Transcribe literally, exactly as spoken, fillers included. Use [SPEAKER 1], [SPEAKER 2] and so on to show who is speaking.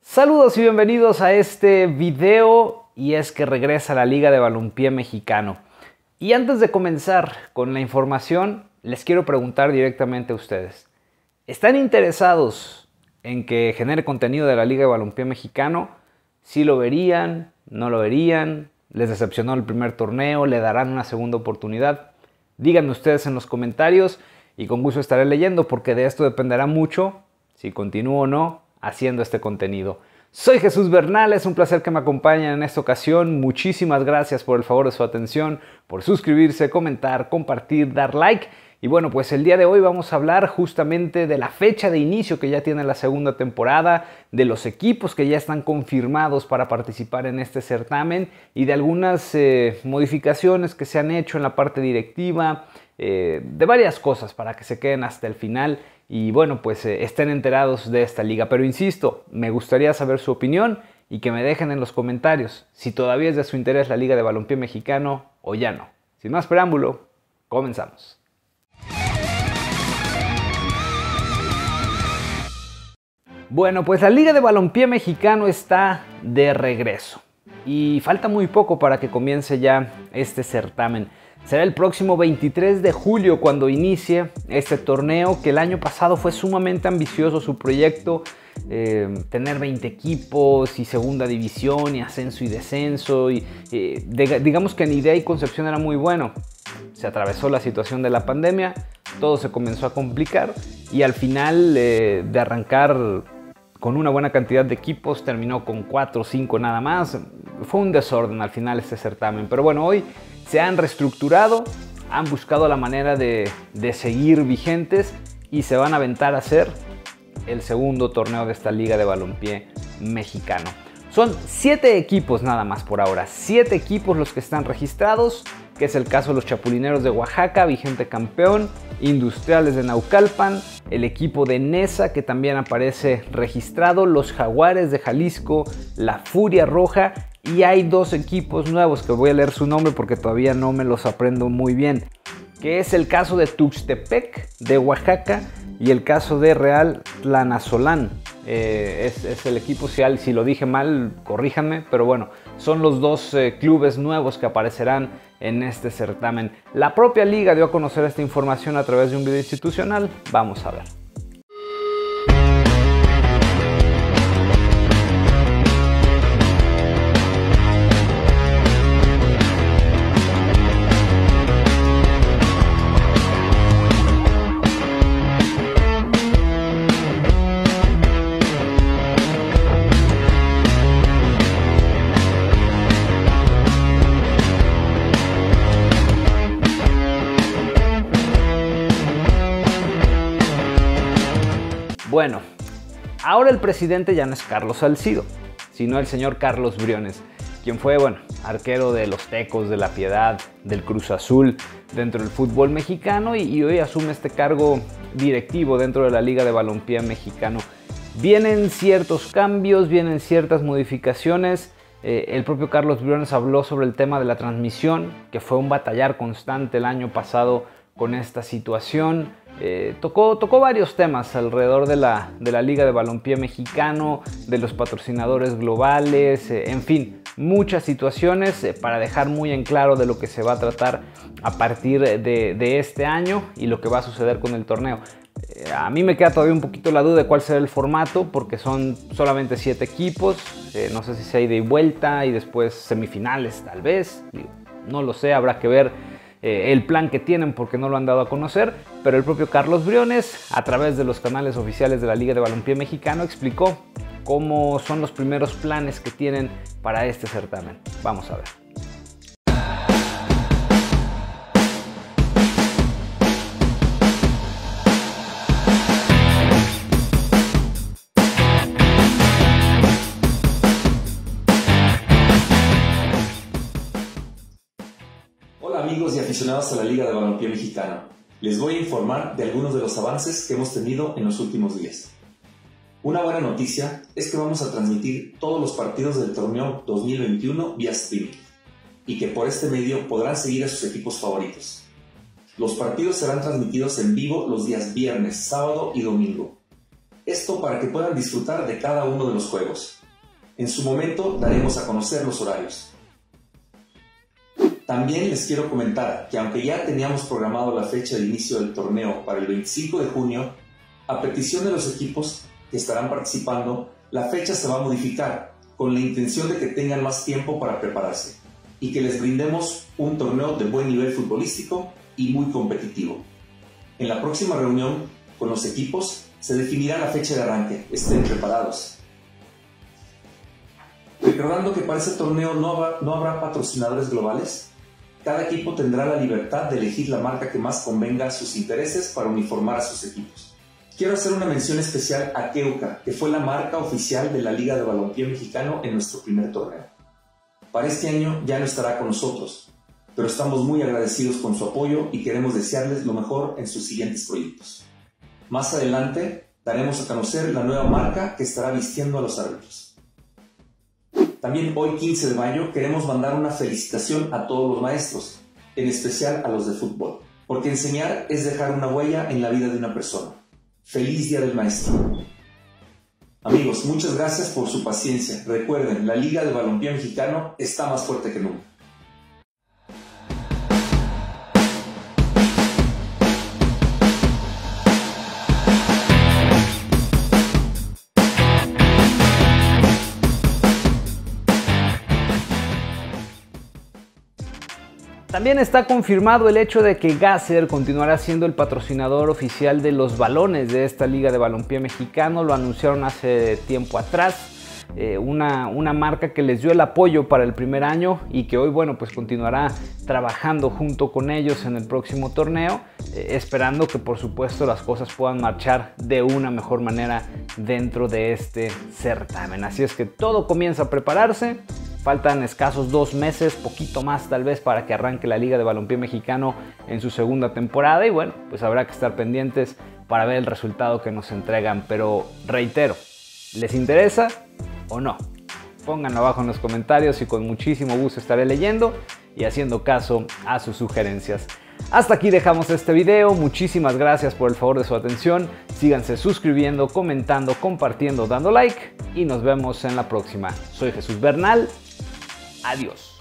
[SPEAKER 1] Saludos y bienvenidos a este video, y es que regresa la Liga de Balompié Mexicano. Y antes de comenzar con la información, les quiero preguntar directamente a ustedes. ¿Están interesados en que genere contenido de la Liga de Balompié Mexicano? ¿Sí lo verían? ¿No lo verían? ¿Les decepcionó el primer torneo? ¿Le darán una segunda oportunidad? Díganme ustedes en los comentarios y con gusto estaré leyendo, porque de esto dependerá mucho si continúo o no haciendo este contenido. Soy Jesús Bernal, es un placer que me acompañen en esta ocasión. Muchísimas gracias por el favor de su atención, por suscribirse, comentar, compartir, dar like. Y bueno, pues el día de hoy vamos a hablar justamente de la fecha de inicio que ya tiene la segunda temporada, de los equipos que ya están confirmados para participar en este certamen y de algunas eh, modificaciones que se han hecho en la parte directiva, eh, de varias cosas para que se queden hasta el final y bueno, pues eh, estén enterados de esta liga. Pero insisto, me gustaría saber su opinión y que me dejen en los comentarios si todavía es de su interés la Liga de Balompié Mexicano o ya no. Sin más preámbulo, comenzamos. Bueno, pues la Liga de Balompié Mexicano está de regreso y falta muy poco para que comience ya este certamen. Será el próximo veintitrés de julio cuando inicie este torneo, que el año pasado fue sumamente ambicioso su proyecto, eh, tener veinte equipos y segunda división y ascenso y descenso. Y, eh, de, digamos que en idea y concepción era muy bueno. Se atravesó la situación de la pandemia, todo se comenzó a complicar y al final eh, de arrancar con una buena cantidad de equipos, terminó con cuatro o cinco nada más. Fue un desorden al final este certamen, pero bueno, hoy se han reestructurado, han buscado la manera de, de seguir vigentes y se van a aventar a hacer el segundo torneo de esta Liga de Balompié Mexicano. Son siete equipos nada más por ahora, siete equipos los que están registrados, que es el caso de los Chapulineros de Oaxaca, vigente campeón, Industriales de Naucalpan, el equipo de Nesa, que también aparece registrado, los Jaguares de Jalisco, la Furia Roja, y hay dos equipos nuevos que voy a leer su nombre porque todavía no me los aprendo muy bien, que es el caso de Tuxtepec de Oaxaca y el caso de Real Tlanazolán. Eh, es, es el equipo, si, si lo dije mal, corríjanme, pero bueno, son los dos eh, clubes nuevos que aparecerán en este certamen. La propia liga dio a conocer esta información a través de un video institucional. Vamos a ver. Bueno, ahora el presidente ya no es Carlos Salcido, sino el señor Carlos Briones, quien fue, bueno, arquero de los Tecos, de la Piedad, del Cruz Azul dentro del fútbol mexicano y, y hoy asume este cargo directivo dentro de la Liga de Balompié Mexicano. Vienen ciertos cambios, vienen ciertas modificaciones. Eh, el propio Carlos Briones habló sobre el tema de la transmisión, que fue un batallar constante el año pasado con esta situación. Eh, tocó, tocó varios temas alrededor de la, de la Liga de Balompié Mexicano, de los patrocinadores globales, eh, en fin, muchas situaciones eh, para dejar muy en claro de lo que se va a tratar a partir de, de este año y lo que va a suceder con el torneo. Eh, a mí me queda todavía un poquito la duda de cuál será el formato, porque son solamente siete equipos, eh, no sé si sea ida y vuelta y después semifinales tal vez, no lo sé, habrá que ver Eh, el plan que tienen porque no lo han dado a conocer, pero el propio Carlos Briones, a través de los canales oficiales de la Liga de Balompié Mexicano, explicó cómo son los primeros planes que tienen para este certamen. Vamos a ver.
[SPEAKER 2] Amigos y aficionados a la Liga de Balompié Mexicano, les voy a informar de algunos de los avances que hemos tenido en los últimos días. Una buena noticia es que vamos a transmitir todos los partidos del torneo dos mil veintiuno vía streaming y que por este medio podrán seguir a sus equipos favoritos. Los partidos serán transmitidos en vivo los días viernes, sábado y domingo. Esto para que puedan disfrutar de cada uno de los juegos. En su momento daremos a conocer los horarios. También les quiero comentar que aunque ya teníamos programado la fecha de inicio del torneo para el veinticinco de junio, a petición de los equipos que estarán participando, la fecha se va a modificar con la intención de que tengan más tiempo para prepararse y que les brindemos un torneo de buen nivel futbolístico y muy competitivo. En la próxima reunión con los equipos se definirá la fecha de arranque. Estén preparados. Recordando que para este torneo no habrá, no habrá patrocinadores globales, cada equipo tendrá la libertad de elegir la marca que más convenga a sus intereses para uniformar a sus equipos. Quiero hacer una mención especial a Keuka, que fue la marca oficial de la Liga de Balompié Mexicano en nuestro primer torneo. Para este año ya no estará con nosotros, pero estamos muy agradecidos con su apoyo y queremos desearles lo mejor en sus siguientes proyectos. Más adelante daremos a conocer la nueva marca que estará vistiendo a los árbitros. También hoy, quince de mayo, queremos mandar una felicitación a todos los maestros, en especial a los de fútbol, porque enseñar es dejar una huella en la vida de una persona. ¡Feliz Día del Maestro! Amigos, muchas gracias por su paciencia. Recuerden, la Liga de Balompié Mexicano está más fuerte que nunca.
[SPEAKER 1] También está confirmado el hecho de que Gasser continuará siendo el patrocinador oficial de los balones de esta Liga de Balompié Mexicano. Lo anunciaron hace tiempo atrás, eh, una, una marca que les dio el apoyo para el primer año y que hoy, bueno, pues continuará trabajando junto con ellos en el próximo torneo, eh, esperando que por supuesto las cosas puedan marchar de una mejor manera dentro de este certamen. Así es que todo comienza a prepararse. Faltan escasos dos meses, poquito más tal vez, para que arranque la Liga de Balompié Mexicano en su segunda temporada. Y bueno, pues habrá que estar pendientes para ver el resultado que nos entregan. Pero reitero, ¿les interesa o no? Pónganlo abajo en los comentarios y con muchísimo gusto estaré leyendo y haciendo caso a sus sugerencias. Hasta aquí dejamos este video. Muchísimas gracias por el favor de su atención. Síganse suscribiendo, comentando, compartiendo, dando like y nos vemos en la próxima. Soy Jesús Bernal. Adiós.